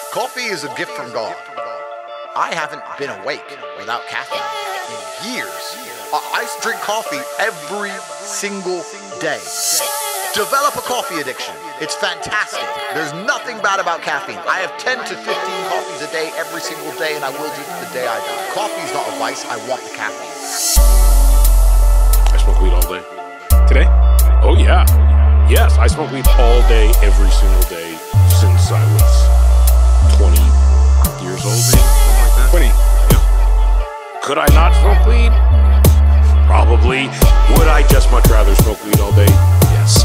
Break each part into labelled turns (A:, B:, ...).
A: Coffee is a gift from God. I haven't been awake without caffeine in years. I drink coffee every single day. Develop a coffee addiction. It's fantastic. There's nothing bad about caffeine. I have 10 to 15 coffees a day every single day, and I will do to the day I die. Coffee is not a vice. I want the caffeine.
B: I smoke weed all day. Today? Oh yeah. Yes, I smoke weed all day, every single day, since I was 20 years old, maybe? Something like that. 20. Yeah. Could I not smoke weed? Probably. Would I just much rather smoke weed all day? Yes.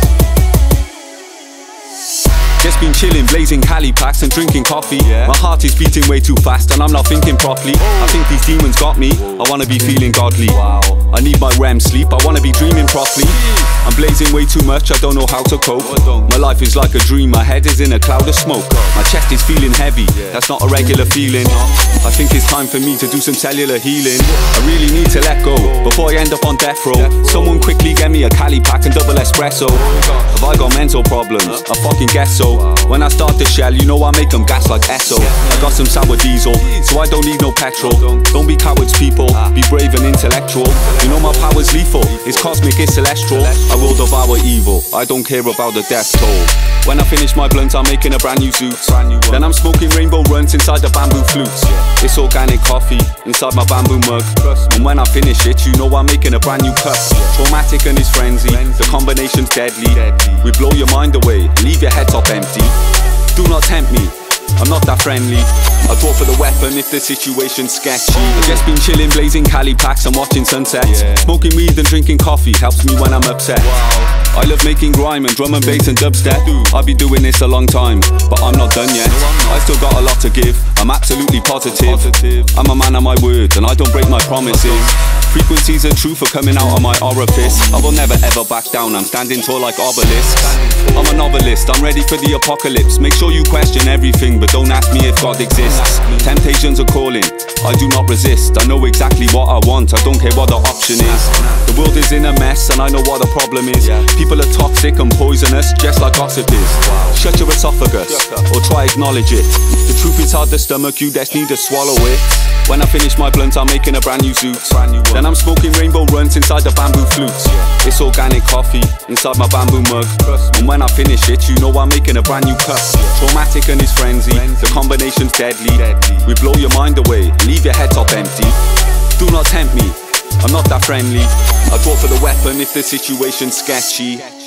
C: Just been chilling, blazing Calipacks and drinking coffee. My heart is beating way too fast and I'm not thinking properly. I think these demons got me. I wanna be feeling godly. I need my REM sleep, I wanna be dreaming properly. I'm blazing way too much, I don't know how to cope. My life is like a dream, my head is in a cloud of smoke. My chest is feeling heavy, that's not a regular feeling. I think it's time for me to do some cellular healing. I really need to let go before I end up on death row. Someone quickly get me a Calipacks and double espresso. Have I got mental problems? I fucking guess so. When I start to shell, you know I make them gas like Esso. I got some sour diesel, so I don't need no petrol. Don't be cowards people, be brave and intellectual. You know my power's lethal, it's cosmic, it's celestial. I will devour evil, I don't care about the death toll. When I finish my blunt, I'm making a brand new suit. Then I'm smoking rainbow runs inside the bamboo flutes. It's organic coffee inside my bamboo mug. And when I finish it, you know I'm making a brand new cup. Traumatik and his Frenzee, the combination's deadly. We blow your mind away, leave your head top empty. Do not tempt me, I'm not that friendly. I draw for the weapon if the situation's sketchy. I've just been chilling, blazing Calipacks and watching sunsets. Smoking weed and drinking coffee helps me when I'm upset. I love making grime and drum and bass and dubstep. I've been doing this a long time, but I'm not done yet. I still got a lot to give, I'm absolutely positive. I'm a man of my word and I don't break my promises. Frequencies of truth are coming out of my orifice. I will never ever back down, I'm standing tall like obelisks. I'm a novelist, I'm ready for the apocalypse. Make sure you question everything, but don't ask me if God exists. Temptations are calling, I do not resist. I know exactly what I want, I don't care what the option is. The world is in a mess and I know what the problem is. People are toxic and poisonous, just like gossip is. Shut your esophagus, or try acknowledge it. The truth is hard to stomach, you just need to swallow it. When I finish my blunt, I'm making a brand new suit. Then I'm smoking rainbow runs inside the bamboo flutes. It's organic coffee inside my bamboo mug. And when I finish it, you know I'm making a brand new cup. Traumatik and his Frenzee, the combination's deadly. We blow your mind away, leave your head top empty. Do not tempt me, I'm not that friendly. I draw for the weapon if the situation's sketchy.